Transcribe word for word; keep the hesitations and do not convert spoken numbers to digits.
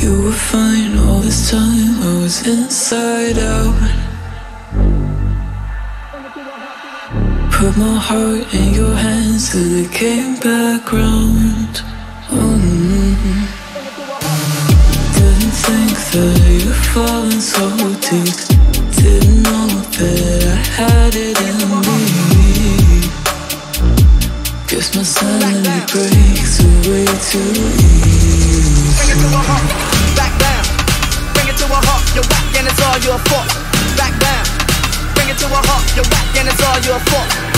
You were fine all this time, I was inside out. Put my heart in your hands till it came back round. Mm-hmm. Didn't think that you'd fallen so deep. Didn't know that I had it in me. Guess my sanity breaks away too easy. Bring it to a halt, back down. Bring it to a halt, you're whack and it's all your fault. Back down. Bring it to a halt, you're whack and it's all your fault.